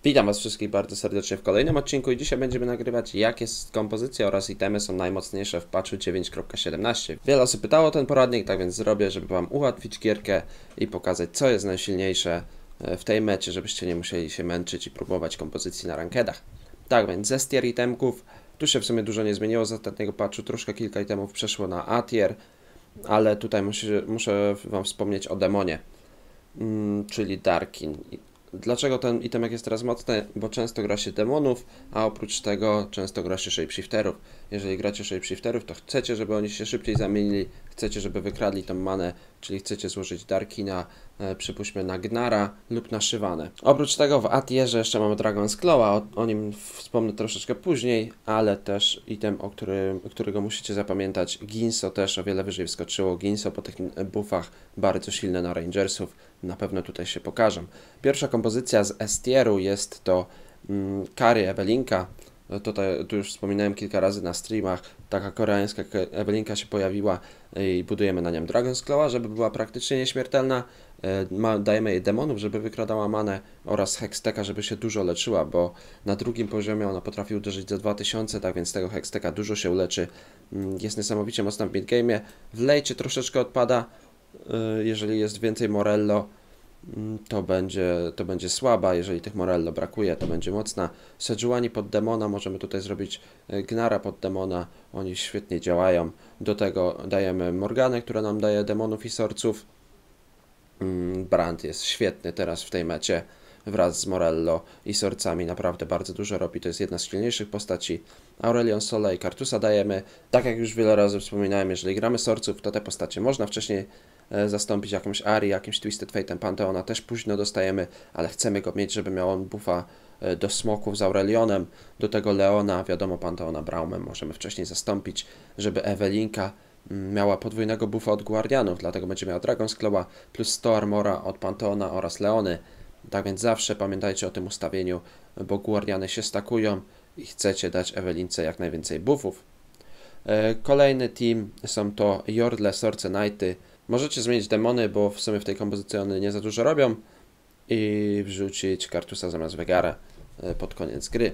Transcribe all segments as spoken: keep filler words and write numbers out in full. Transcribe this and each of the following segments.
Witam Was wszystkich bardzo serdecznie w kolejnym odcinku i dzisiaj będziemy nagrywać, jakie kompozycje oraz itemy są najmocniejsze w patchu dziewięć kropka siedemnaście. Wiele osób pytało o ten poradnik, tak więc zrobię, żeby Wam ułatwić gierkę i pokazać, co jest najsilniejsze w tej mecie, żebyście nie musieli się męczyć i próbować kompozycji na rankedach. Tak więc ze tier itemków, tu się w sumie dużo nie zmieniło z ostatniego patchu, troszkę kilka itemów przeszło na A tier, ale tutaj muszę, muszę Wam wspomnieć o demonie, mm, czyli Darkin. Dlaczego ten itemek jest teraz mocny? Bo często gra się demonów, a oprócz tego często gra się shapeshifterów. Jeżeli gracie shapeshifterów, to chcecie, żeby oni się szybciej zamienili, chcecie, żeby wykradli tą manę, czyli chcecie złożyć Darkina, e, przypuśćmy na Gnara lub na Shyvanę. Oprócz tego w A-tierze jeszcze mamy Dragon's Claw, o, o nim wspomnę troszeczkę później, ale też item, o którym, którego musicie zapamiętać, Ginso też o wiele wyżej wskoczyło. Ginso po tych buffach bardzo silne na Rangersów, na pewno tutaj się pokażą. Pierwsza kompozycja z S-tieru jest to mm, Kary Ewelinka. Tutaj, tu już wspominałem kilka razy na streamach, taka koreańska Ewelinka się pojawiła i budujemy na nią Dragon's Claw'a, żeby była praktycznie nieśmiertelna. Ma, dajemy jej demonów, żeby wykradała manę oraz Hexteka, żeby się dużo leczyła, bo na drugim poziomie ona potrafi uderzyć za dwa tysiące, tak więc tego Hexteka dużo się leczy. Jest niesamowicie mocna w midgame'ie. W lejcie troszeczkę odpada, jeżeli jest więcej Morello, to będzie, to będzie słaba, jeżeli tych Morello brakuje, to będzie mocna. Sejuani pod demona, możemy tutaj zrobić Gnara pod demona, oni świetnie działają. Do tego dajemy Morganę, która nam daje demonów i sorców. Brand jest świetny teraz w tej mecie, wraz z Morello i sorcami, naprawdę bardzo dużo robi, to jest jedna z silniejszych postaci. Aurelion Sola i Kartusa dajemy, tak jak już wiele razy wspominałem, jeżeli gramy sorców, to te postacie można wcześniej zastąpić jakąś Ari, jakimś Twisted Fate'em Panteona, też późno dostajemy, ale chcemy go mieć, żeby miał on buffa do smoków z Aurelionem, do tego Leona, wiadomo, Panteona Braumem możemy wcześniej zastąpić, żeby Ewelinka miała podwójnego buffa od Guardianów, dlatego będzie miała Dragon's Claw'a plus sto armora od Panteona oraz Leony. Tak więc zawsze pamiętajcie o tym ustawieniu, bo Guardiany się stakują i chcecie dać Ewelince jak najwięcej buffów. Kolejny team są to Yordle, Sorce, Knighty. Możecie zmienić demony, bo w sumie w tej kompozycji one nie za dużo robią, i wrzucić Kartusa zamiast Vegara pod koniec gry.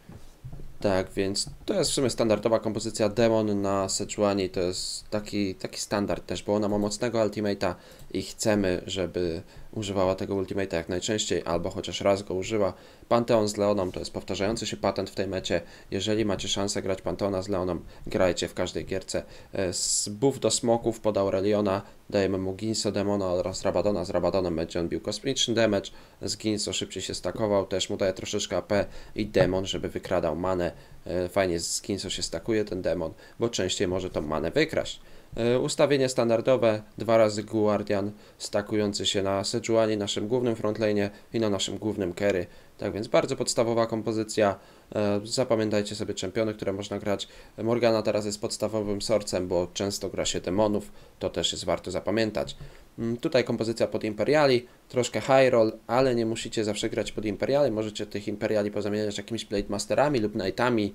Tak, więc to jest w sumie standardowa kompozycja. Demon na Sejuani to jest taki, taki standard też, bo ona ma mocnego ultimate'a i chcemy, żeby używała tego ultimate'a jak najczęściej, albo chociaż raz go użyła. Panteon z Leoną to jest powtarzający się patent w tej mecie. Jeżeli macie szansę grać Panteona z Leoną, grajcie w każdej gierce. Z buff do smoków pod Aureliona dajemy mu Ginso, Demona oraz Rabadona. Z Rabadonem będzie on bił kosmiczny damage, z Ginso szybciej się stakował, też mu daje troszeczkę A P i Demon, żeby wykradał manę. Fajnie z Ginso się stakuje ten demon, bo częściej może tą manę wykraść. Ustawienie standardowe, dwa razy Guardian stakujący się na Sejuani, naszym głównym frontlane'ie i na naszym głównym carry. Tak więc bardzo podstawowa kompozycja. Zapamiętajcie sobie czempiony, które można grać. Morgana teraz jest podstawowym sorcem, bo często gra się demonów, to też jest warto zapamiętać. Tutaj kompozycja pod Imperiali, troszkę high roll, ale nie musicie zawsze grać pod Imperiali, możecie tych Imperiali pozamieniać jakimiś Blade Masterami lub Knightami.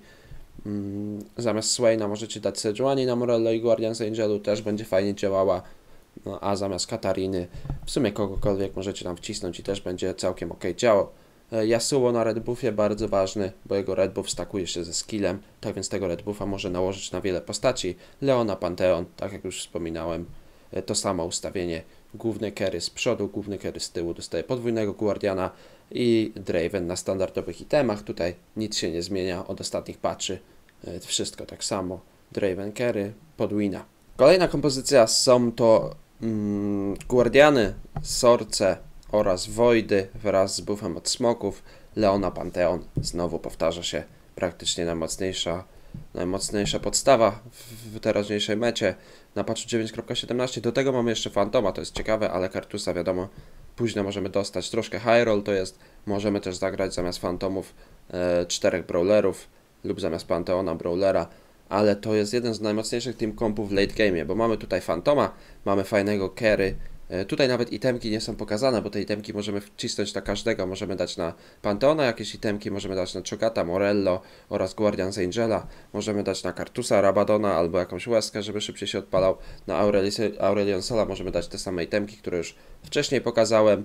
Zamiast Swaina możecie dać Sejuani na Morello i Guardians Angelu, też będzie fajnie działała. No, a zamiast Katariny w sumie kogokolwiek możecie tam wcisnąć i też będzie całkiem ok działał. Yasuo na red buffie bardzo ważny, bo jego red buff stakuje się ze skillem, tak więc tego red buffa może nałożyć na wiele postaci. Leona, Panteon, tak jak już wspominałem, to samo ustawienie. Główny carry z przodu, główny carry z tyłu dostaje podwójnego Guardiana i Draven na standardowych itemach. Tutaj nic się nie zmienia od ostatnich patchy. Wszystko tak samo. Draven carry, podwina. Kolejna kompozycja są to mm, Guardiany, Sorce oraz Voidy wraz z buffem od smoków. Leona, Panteon. Znowu powtarza się praktycznie najmocniejsza, najmocniejsza podstawa w teraźniejszej mecie na patchu dziewięć kropka siedemnaście. Do tego mamy jeszcze Fantoma, to jest ciekawe, ale Kartusa wiadomo późno możemy dostać. Troszkę high roll to jest, możemy też zagrać zamiast Fantomów e, czterech Brawlerów lub zamiast Panteona Brawlera, ale to jest jeden z najmocniejszych team kompów w late game, bo mamy tutaj Fantoma, mamy fajnego carry. Tutaj nawet itemki nie są pokazane, bo te itemki możemy wcisnąć na każdego. Możemy dać na Panteona jakieś itemki, możemy dać na Chogata, Morello oraz Guardians Angela. Możemy dać na Kartusa, Rabadona albo jakąś łezkę, żeby szybciej się odpalał. Na Aurelion Sola możemy dać te same itemki, które już wcześniej pokazałem.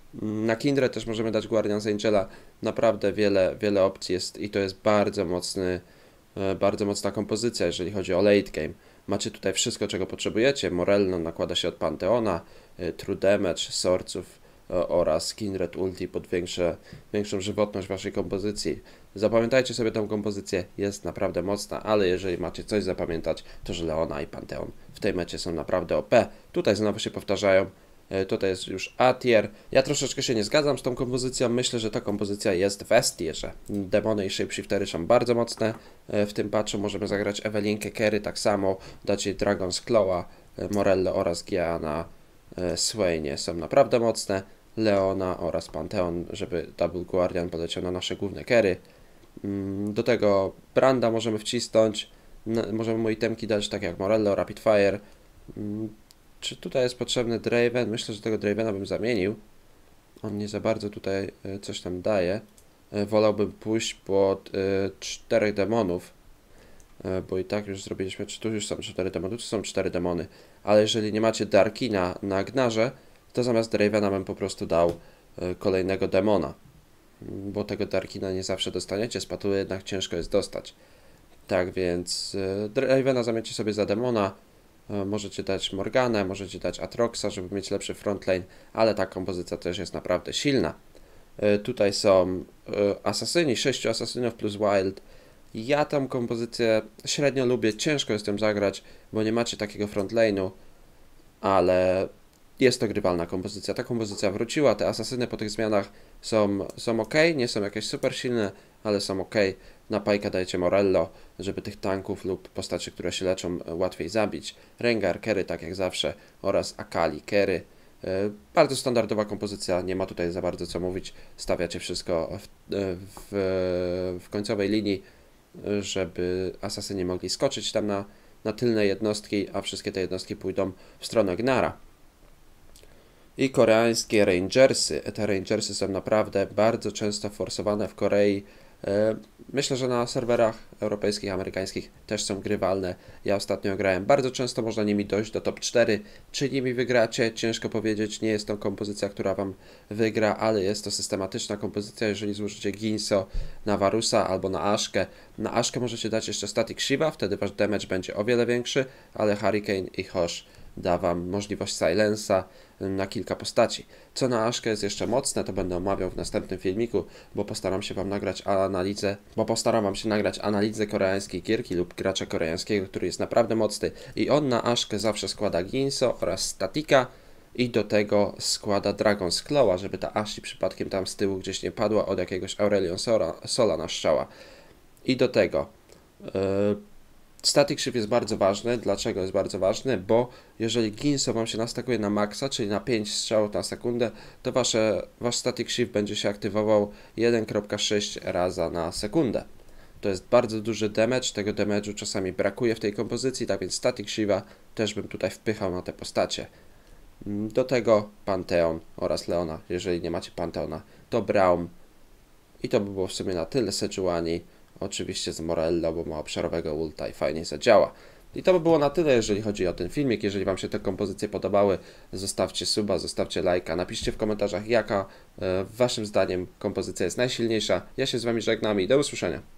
Na Kindred też możemy dać Guardians Angela. Naprawdę wiele, wiele opcji jest i to jest bardzo mocny, bardzo mocna kompozycja, jeżeli chodzi o late game. Macie tutaj wszystko, czego potrzebujecie. Morello nakłada się od Panteona, True Damage, Swordsów oraz Kindred Ulti pod większe, większą żywotność waszej kompozycji. Zapamiętajcie sobie tę kompozycję, jest naprawdę mocna, ale jeżeli macie coś zapamiętać, to że Leona i Panteon w tej mecie są naprawdę O P. Tutaj znowu się powtarzają. Tutaj jest już A tier. Ja troszeczkę się nie zgadzam z tą kompozycją. Myślę, że ta kompozycja jest w S tierze. Demony i Shapeshiftery są bardzo mocne. W tym patchu możemy zagrać Ewelinkę Kerry tak samo, dać jej Dragon's Claw'a, Morello oraz Gia na Swainie są naprawdę mocne. Leona oraz Panteon, żeby Double Guardian poleciał na nasze główne Kerry. Do tego Branda możemy wcisnąć. Możemy mu itemki dać tak jak Morello, Rapid Fire. Czy tutaj jest potrzebny Draven? Myślę, że tego Dravena bym zamienił. On nie za bardzo tutaj coś tam daje. Wolałbym pójść pod y, czterech demonów. Y, bo i tak już zrobiliśmy, czy tu już są cztery demony, tu są cztery demony. Ale jeżeli nie macie Darkina na Gnarze, to zamiast Dravena bym po prostu dał y, kolejnego demona. Bo tego Darkina nie zawsze dostaniecie, z patuły jednak ciężko jest dostać. Tak więc y, Dravena zamieńcie sobie za demona. Możecie dać Morganę, możecie dać Atroxa, żeby mieć lepszy frontlane, ale ta kompozycja też jest naprawdę silna. Tutaj są asasyni, sześciu asasynów plus wild. Ja tą kompozycję średnio lubię, ciężko jest tym zagrać, bo nie macie takiego frontlane'u, ale jest to grywalna kompozycja. Ta kompozycja wróciła, te asasyny po tych zmianach są, są ok, nie są jakieś super silne, ale są ok. Na Pajka dajecie Morello, żeby tych tanków lub postaci, które się leczą, łatwiej zabić. Rengar, Kerry, tak jak zawsze, oraz Akali, Kerry. Bardzo standardowa kompozycja, nie ma tutaj za bardzo co mówić. Stawiacie wszystko w, w, w końcowej linii, żeby asasyni mogli skoczyć tam na, na tylne jednostki, a wszystkie te jednostki pójdą w stronę Gnara. I koreańskie Rangersy. Te Rangersy są naprawdę bardzo często forsowane w Korei. Myślę, że na serwerach europejskich, amerykańskich też są grywalne. Ja ostatnio grałem bardzo często, można nimi dojść do top cztery. Czy nimi wygracie? Ciężko powiedzieć, nie jest to kompozycja, która wam wygra, ale jest to systematyczna kompozycja. Jeżeli złożycie Ginso na Varusa albo na Ashkę, na Ashkę możecie dać jeszcze Static Shiva, wtedy wasz damage będzie o wiele większy, ale Hurricane i Hosh da wam możliwość silensa na kilka postaci. Co na Ashkę jest jeszcze mocne, to będę omawiał w następnym filmiku, bo postaram się wam nagrać analizę, bo postaram wam się nagrać analizę koreańskiej gierki lub gracza koreańskiego, który jest naprawdę mocny i on na Ashkę zawsze składa Ginso oraz Statika i do tego składa Dragon's Claw'a, żeby ta Ashe przypadkiem tam z tyłu gdzieś nie padła od jakiegoś Aurelion Sola, Sola na strzała. I do tego yy, Static Shift jest bardzo ważny. Dlaczego jest bardzo ważny? Bo jeżeli Ginso wam się nastakuje na maksa, czyli na pięć strzałów na sekundę, to wasze, wasz Static Shift będzie się aktywował jeden przecinek sześć raza na sekundę. To jest bardzo duży damage, tego damage'u czasami brakuje w tej kompozycji, tak więc Static Shiva też bym tutaj wpychał na te postacie. Do tego Panteon oraz Leona. Jeżeli nie macie Panteona, to Braum. I to by było w sumie na tyle. Sejuani. Oczywiście z Morello, bo ma obszarowego ulta i fajnie zadziała. I to by było na tyle, jeżeli chodzi o ten filmik. Jeżeli wam się te kompozycje podobały, zostawcie suba, zostawcie lajka. Napiszcie w komentarzach, jaka e, waszym zdaniem kompozycja jest najsilniejsza. Ja się z wami żegnam i do usłyszenia.